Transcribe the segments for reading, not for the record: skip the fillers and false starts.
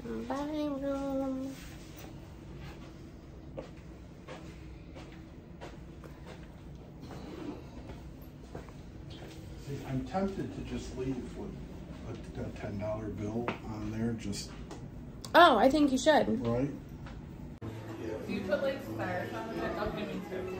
Bye room. See, I'm tempted to just leave with a $10 bill on there, just. Oh, I think you should. Right? Do you put like stars on it? I'll give you two.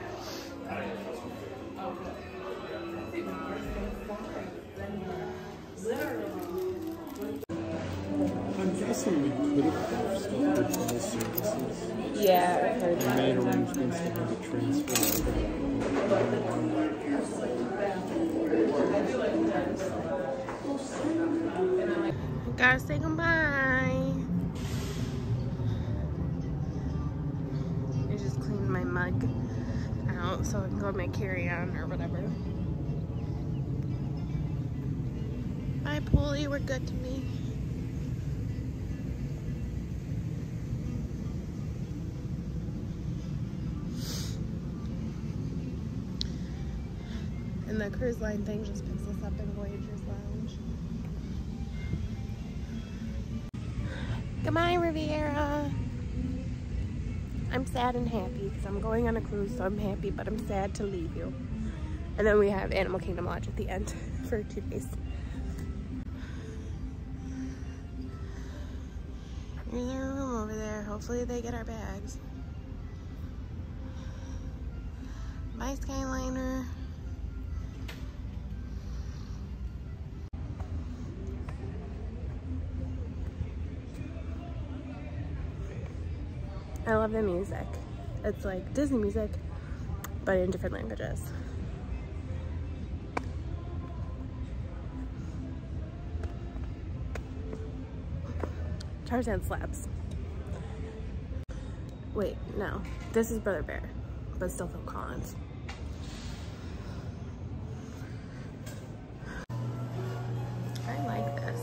I'm guessing we could have put stuff for child services. Yeah, I heard We that. made arrangements to have it transferred over. Gotta say goodbye. I just cleaned my mug out so I can go with my carry-on or whatever. Bye, Polly. You were good to me. And the cruise line thing just picks us up in Voyager's Lounge. Goodbye, Riviera. I'm sad and happy because I'm going on a cruise, so I'm happy, but I'm sad to leave you. And then we have Animal Kingdom Lodge at the end for 2 days. Here's our room over there. Hopefully they get our bags. Bye, Skyliner. I love the music. It's like Disney music, but in different languages. Tarzan slaps. Wait, no. This is Brother Bear, but still Phil Collins. I like this.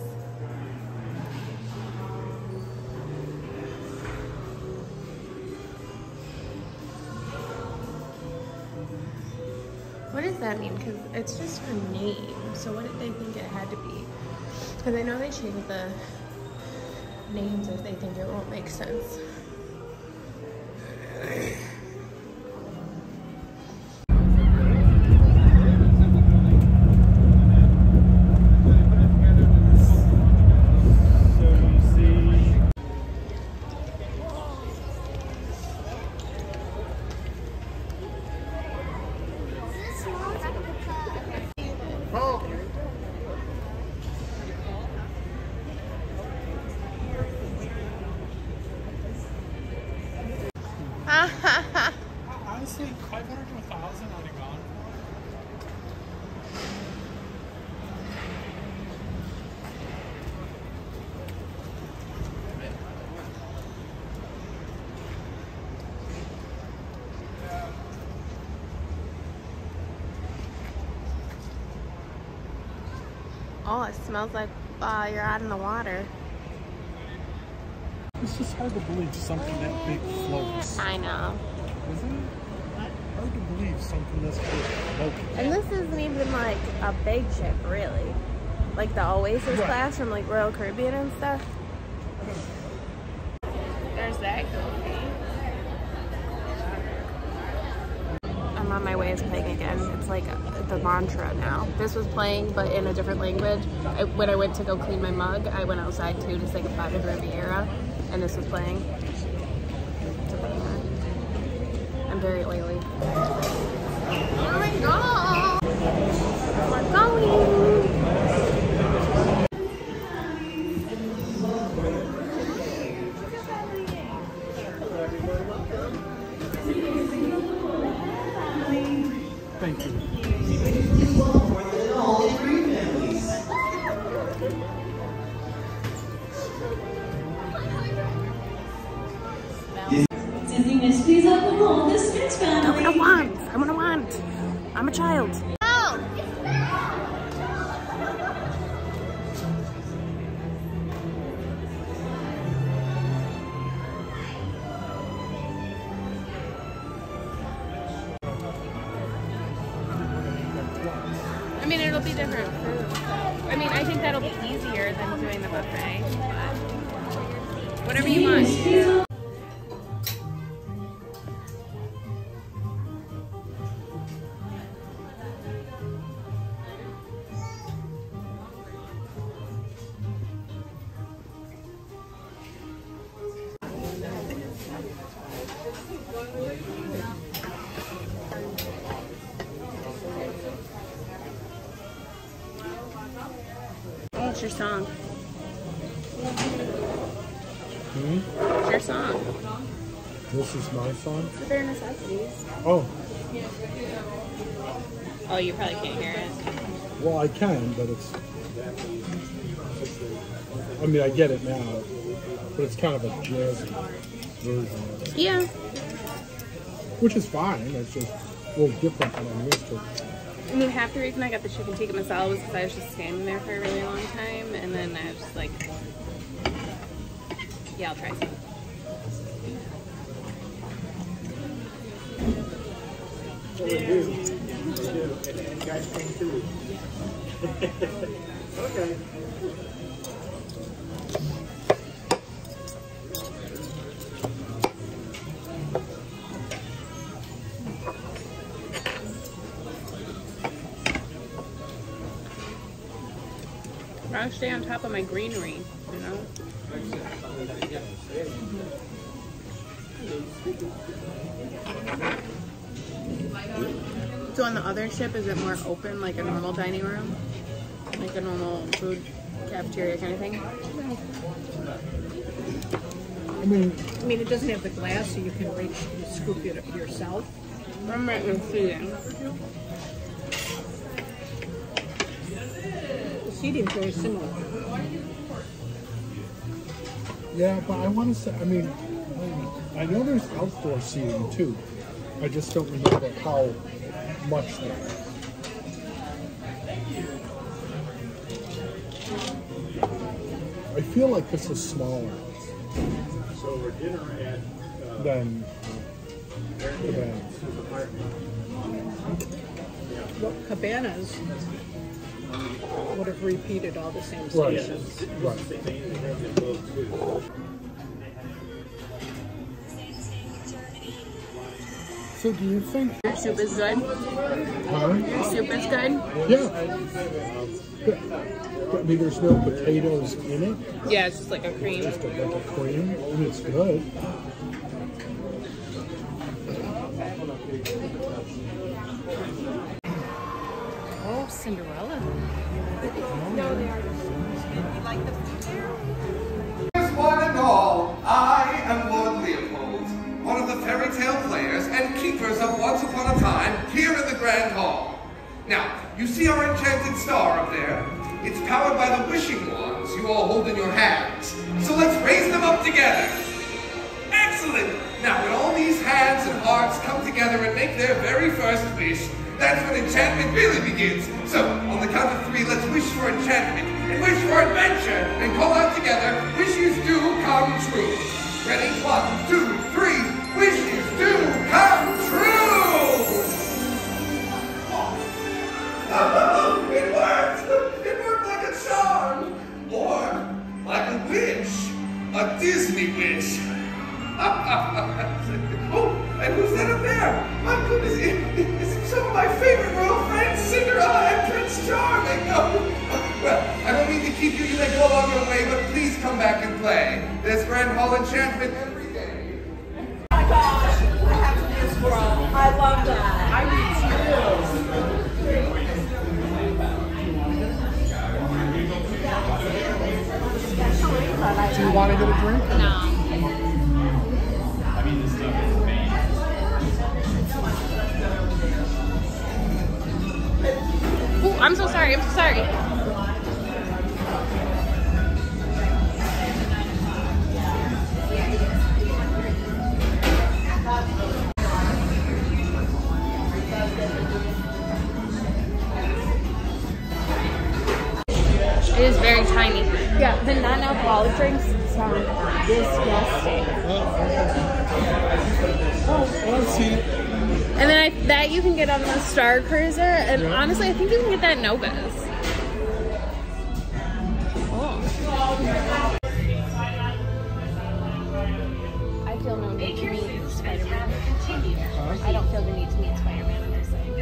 What does that mean? Because it's just her name. So what did they think it had to be? Because I know they change the names if they think it won't make sense. Honestly, 500 to 1,000 on a gone. Oh, it smells like you're out in the water. It's just hard to believe something that big floats. I know. Isn't it? Hard to believe something this big floats. And this isn't even like a big ship, really. Like the Oasis class from like Royal Caribbean and stuff. There's that goofy. I'm on my way to playing again. It's like the mantra now. This was playing, but in a different language. When I went to go clean my mug, I went outside too to say goodbye to Riviera, and this was playing. I'm very oily. Here we go! We're going! Thank you. Disney, please open all this next family. I want. I'm a child. Oh! I mean, it'll be different food. I mean, I think that'll be easier than doing the buffet. But Whatever you want. What's your song? What's your song? This is my song? The bare necessities. Oh, Oh, you probably can't hear it. well, I can, but it's... I mean, I get it now, but it's kind of a jazzy version of it. Yeah. Which is fine, it's just a little different than I'm used to. I mean, half the reason I got the chicken tikka masala was because I was just standing there for a really long time, and then I was just like, yeah, I'll try some. Okay. I want to stay on top of my greenery, you know? So on the other ship, is it more open, like a normal dining room? Like a normal food cafeteria kind of thing? I mean, it doesn't have the glass, so you can reach and scoop it yourself. I'm right with seating. The seating's very similar. yeah, but I want to say, I mean, I know there's outdoor seating too. I just don't remember how much there is. I feel like this is smaller than the bands. Well, cabanas would have repeated all the same Right, stations. right. So do you think... Your soup is good? Huh? Your soup is good? Yeah. I mean, there's no potatoes in it. Yeah, it's just like a cream. Just like a cream. I mean, it's good. Oh, Cinderella. One and all, I am Lord Leopold, one of the fairy tale players and keepers of Once Upon a Time here in the Grand Hall. Now, you see our enchanted star up there? It's powered by the wishing wands you all hold in your hands. So let's raise them up together. Excellent! Now, when all these hands and hearts come together and make their very first wish, that's when enchantment really begins. So, on the count of 3, let's wish for enchantment and wish for adventure and call out together, wishes do come true. Ready? 1, 2, 3, wishes do come true! Oh, it worked! It worked like a charm! Or like a wish. A Disney wish. Oh, and who's that up there? My goodness, it's some of my favorite royal friends, Cinderella and Prince Charming. Oh, well, I don't mean to keep you, you may go along your way, but please come back and play. There's Grand Hall Enchantment every day. Oh my gosh, I have to do this world. I love that. I need Do you want to get a drink? No. Ooh, I'm so sorry. I'm so sorry. It is very tiny. Yeah, the non-alcoholic drinks sound disgusting. Oh, I see. And then that you can get on the Star Cruiser, and honestly, I think you can get that in Nova's. Oh. continue. I don't feel the need to meet Spider-Man, I'm just saying.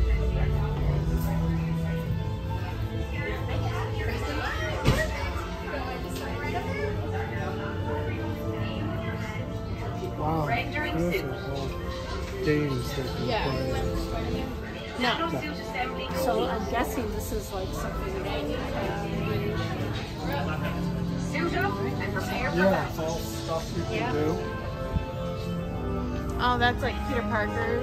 Wow. This is all games that you play. No. So I'm guessing this is like something that Yeah, it's all stuff you can do. Oh, that's like Peter Parker's.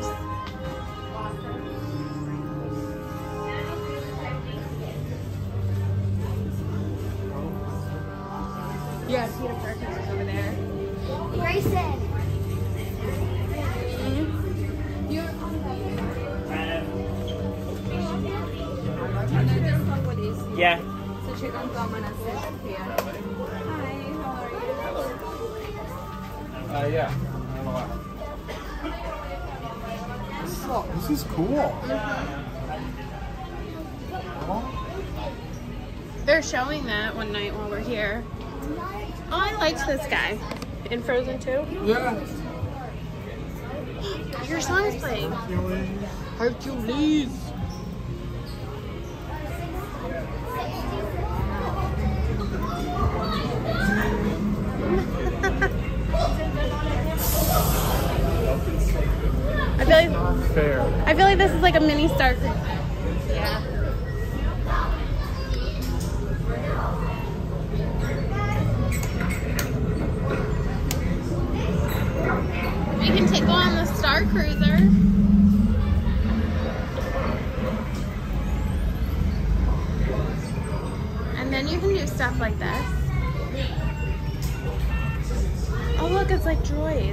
Yeah, Peter Parker's is over there. Grayson. Yeah. So check on Hi, how are you? Yeah. This is cool. They're showing that one night while we're here. Oh, I liked this guy. In Frozen 2? Yeah. Your song's playing. Hercules. I feel like this is like a mini Star Cruiser. Yeah. We can go on the Star Cruiser. And then you can do stuff like this. Oh look, it's like droids.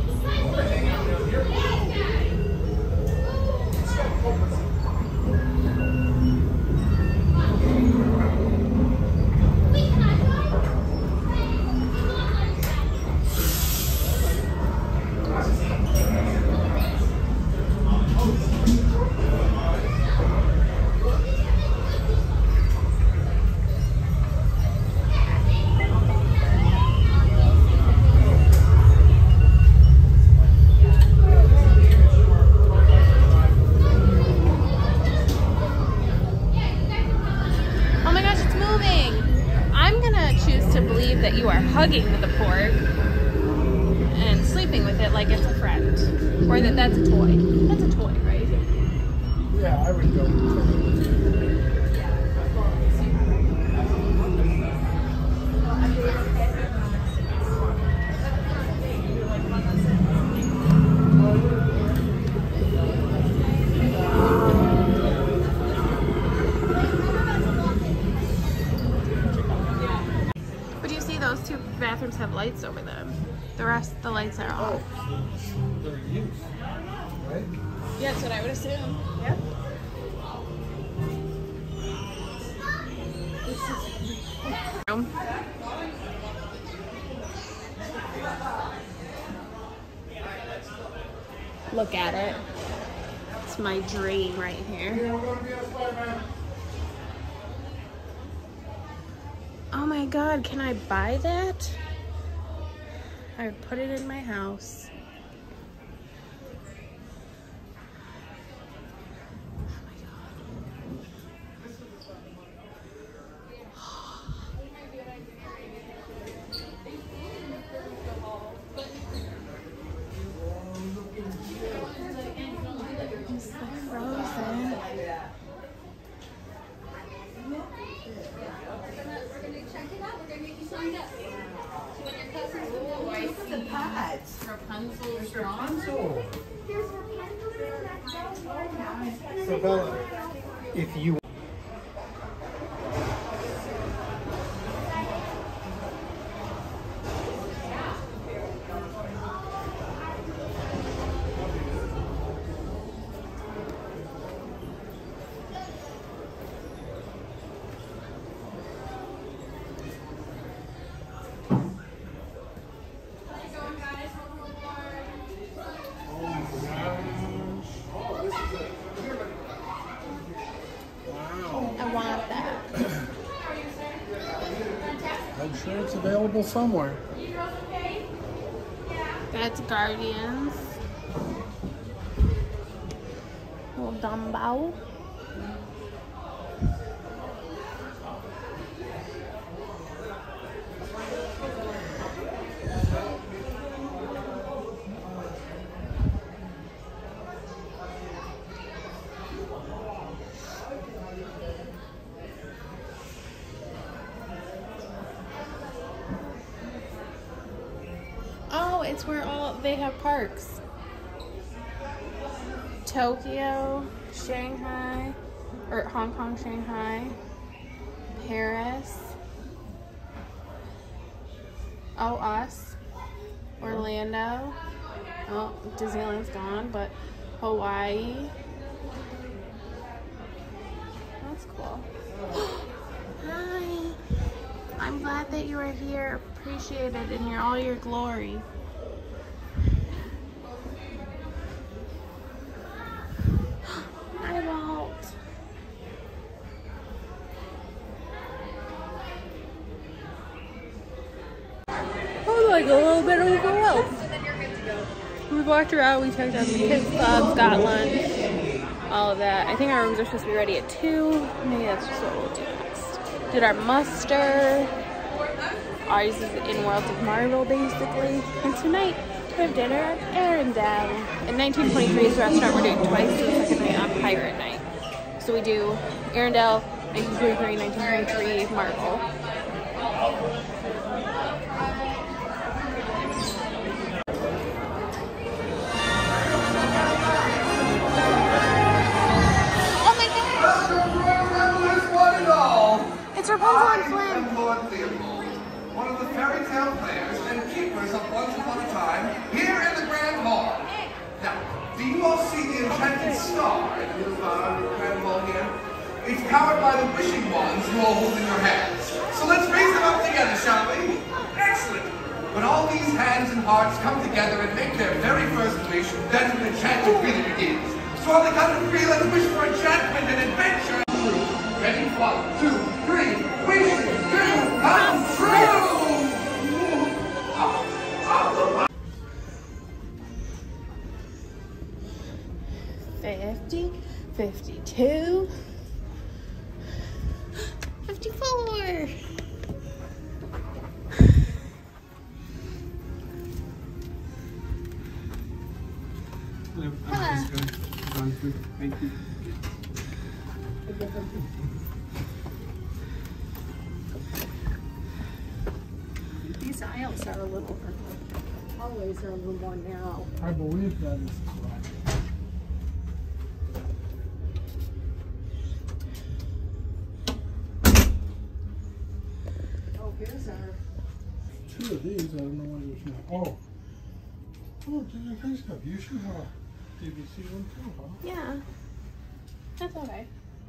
That you are hugging the pork and sleeping with it like it's a friend, or that's a toy. That's a toy, right? Yeah, I would go with Those two bathrooms have lights over them. The rest, the lights are off. Oh, they're used, right? Yeah, that's what I would assume. Yeah. Look at it. It's my dream right here. Oh my God, can I buy that? I would put it in my house. It's like Frozen. Rapunzel. So Bella, if you I'm sure it's available somewhere. That's Guardians. Little dumbbell. Oh, it's where all they have parks. Tokyo, Shanghai, or Hong Kong, Shanghai, Paris, oh, us, Orlando, oh, Disneyland's gone, but Hawaii, that's cool. Hi, I'm glad that you are here, appreciate it in all your glory. I won't. I'm like a little bit overwhelmed. We walked around, we checked out the kids club, got lunch, all of that. I think our rooms are supposed to be ready at 2. Maybe that's just what we'll do next. Did our muster. Ours is in Worlds of Marvel, basically. And tonight, we have dinner at Arendelle. In 1923's restaurant, we're doing twice the second night on Pirate Night. So we do Arendelle, 1923, 1923, Marvel. Oh my gosh! It's Rapunzel and Flynn. One of the fairy tale players and keepers of Once Upon a Time here in the Grand Hall. Now, do you all see the enchanted star in the middle of the Grand Hall here? It's powered by the wishing wands you all hold in your hands. So let's raise them up together, shall we? Excellent! When all these hands and hearts come together and make their very first wish, that's when enchantment really begins. So on the count of 3, let's wish for enchantment and adventure. Ready? 1, 2, 3. Wish to come true! 50, 52, 54. Thank you. These aisles are a little, hallways are a little more narrow. I believe that is correct. Oh, here's our... 2 of these, I don't know why there's not. Oh. Oh, Jenna, nice stuff. You should have a DVC one too, huh? Yeah, that's okay.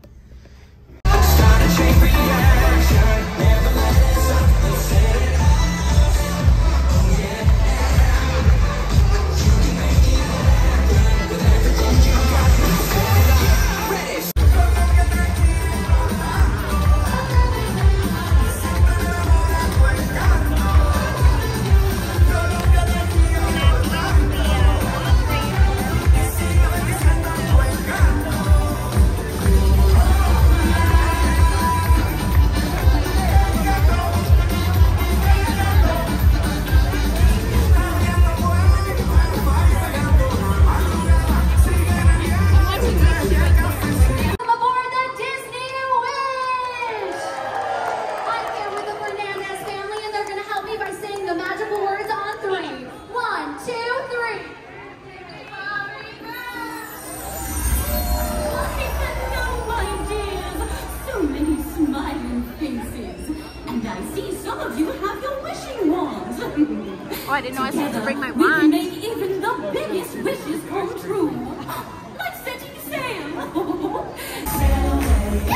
Oh, I didn't know I was supposed to bring my wand. We make even the biggest wishes come true. Like setting sail. Sail away.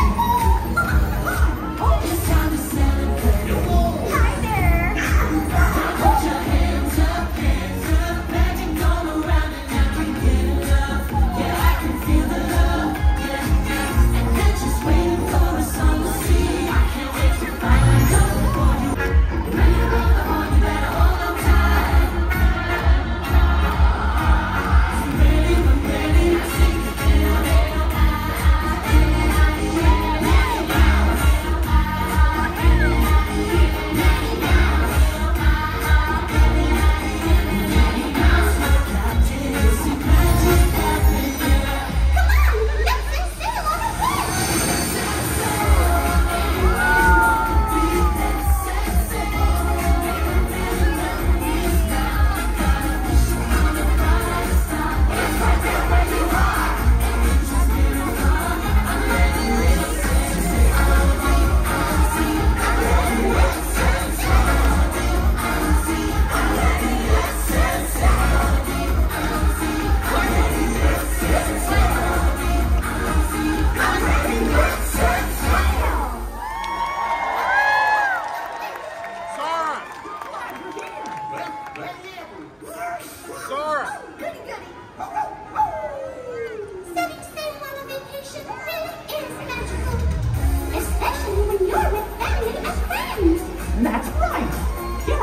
Oh, it's time to celebrate. Hi there. Put your hands up, magic all around, and I can get enough. Yeah, I can feel the love. Yeah. And they're just waiting for a song to sing. I can't wait to find out for you. When you're on the horn, you better hold on tight. Ready, we're ready to sing the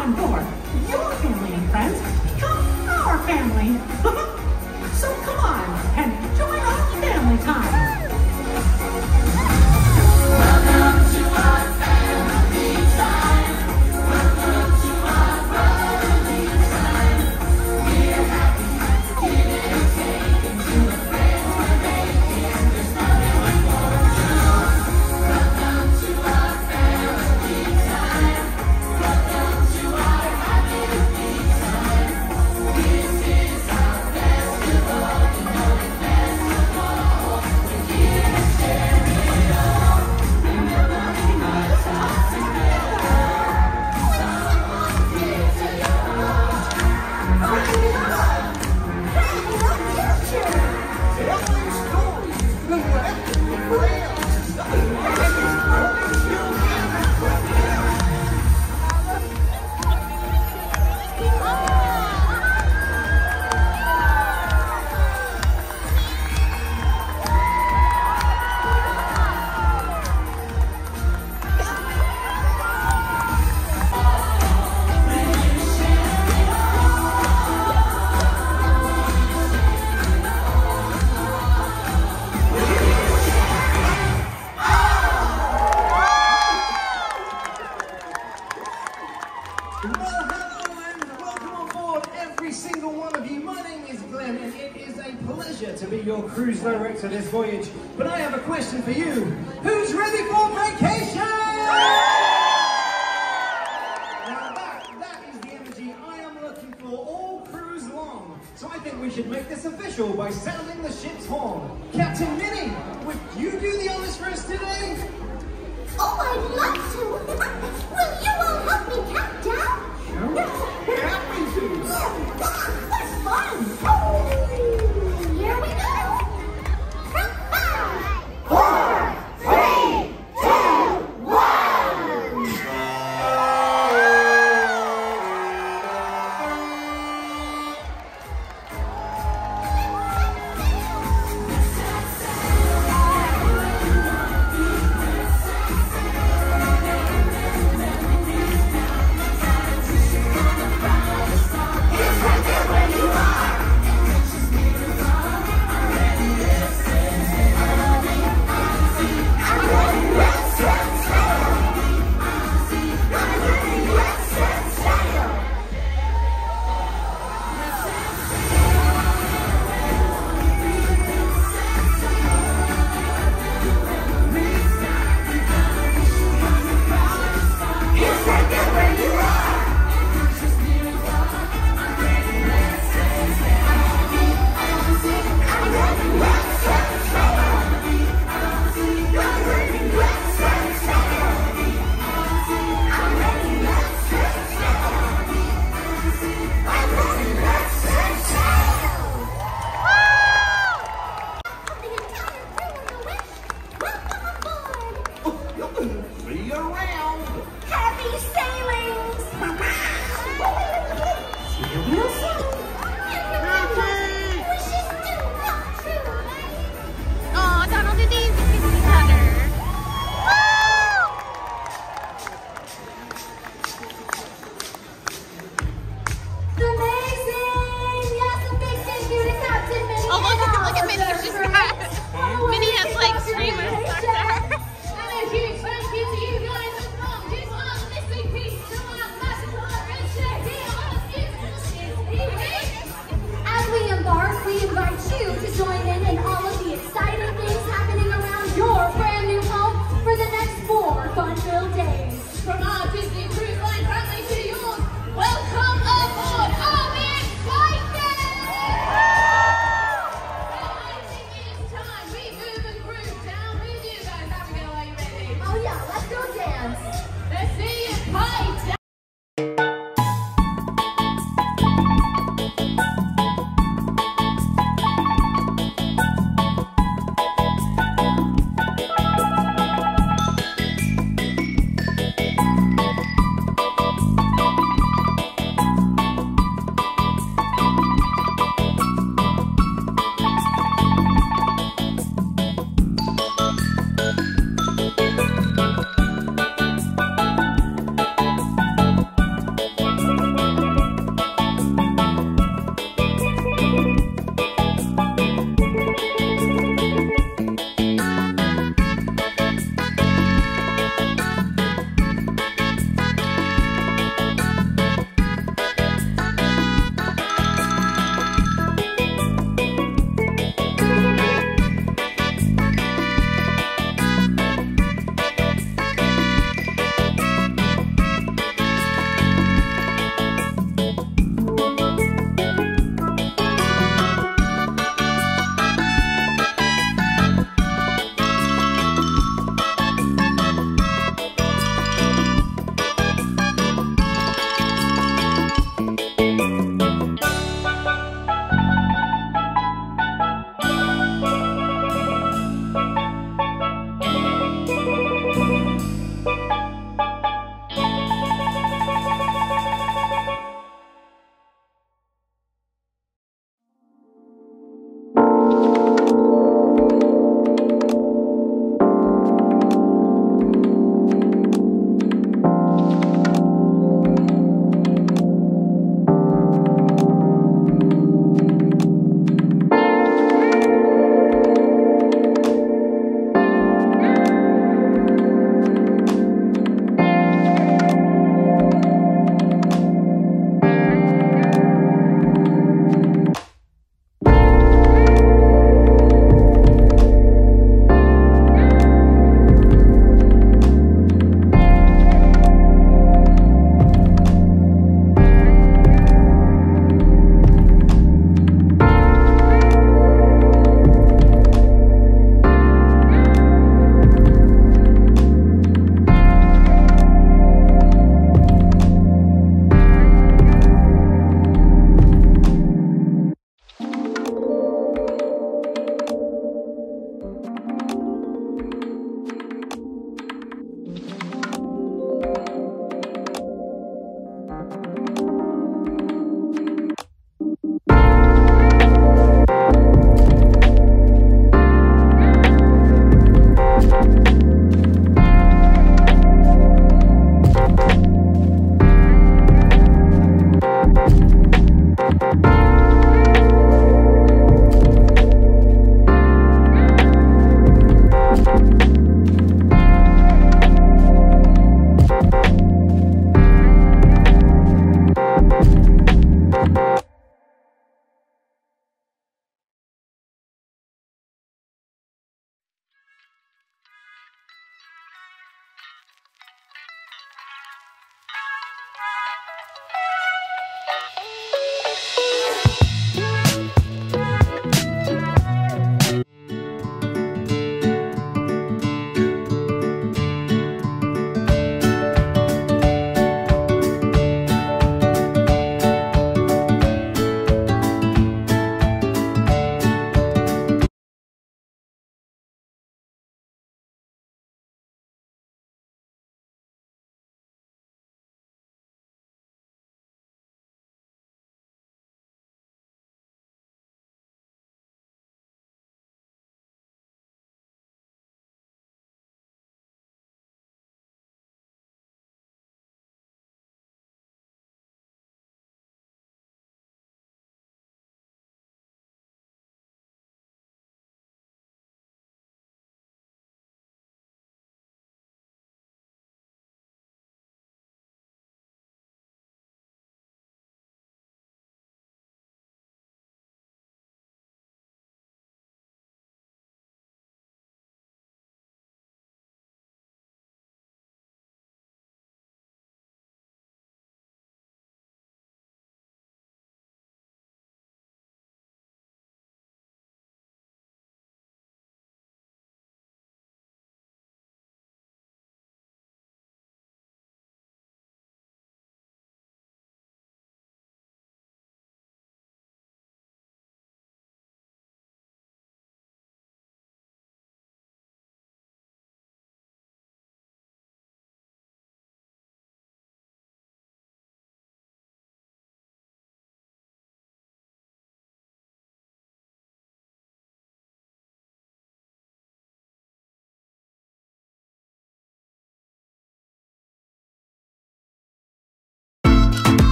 on board. Your family and friends become our family. So come on and join our family time. Welcome to our family time. Welcome to our brotherly time. We're happy to give and take, and to the friends we're making, there's nothing like more joy. Welcome to our family time. Welcome to our happy time. This is our festival, you know the festival. We're here to share it all. Remember our time together. Someone here to Well, hello and welcome on board, every single one of you. My name is Glenn, and it is a pleasure to be your cruise director this voyage. But I have a question for you. Who's ready for vacation? Now that is the energy I am looking for all cruise long. So I think we should make this official by sounding the ship's horn. Captain Minnie, would you do the honors for us today? Oh, I'd love to. Will you